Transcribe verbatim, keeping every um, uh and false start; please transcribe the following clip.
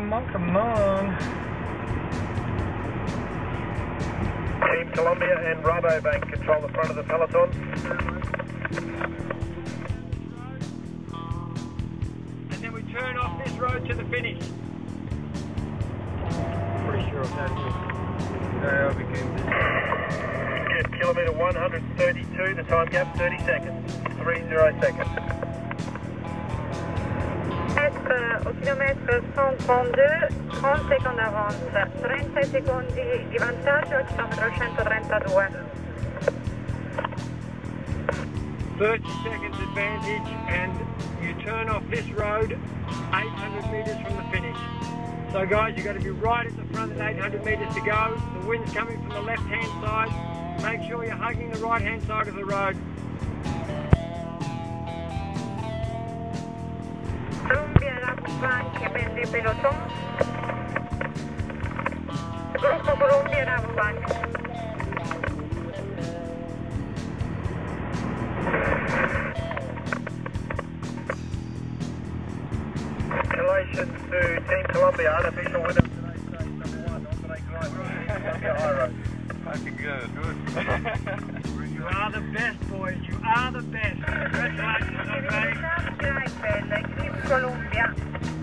come on, come on. Team Columbia and Rabobank control the front of the peloton. And then we turn off this road to the finish. Pretty sure of that. Yeah, I'll be good. Good, kilometre one hundred thirty-two, the time gap thirty seconds. thirty seconds. Au kilomètre cent trentadue, trente secondi d'avance, trenta secondi di vantaggio al chilometro centotrentadue. thirty seconds advantage, and you turn off this road eight hundred metres from the finish. So guys, you've got to be right at the front at eight hundred metres to go. The wind's coming from the left hand side. Make sure you're hugging the right hand side of the road. Columbia Rabobank prende il peloton. Gruppo Columbia Rabobank. Congratulations to Team Columbia, unofficial winner of today's race, number one, Andre Grimes, Columbia High Road. Fucking good, good. You are the best, boys. You are the best. Congratulations, Andre. Team Columbia.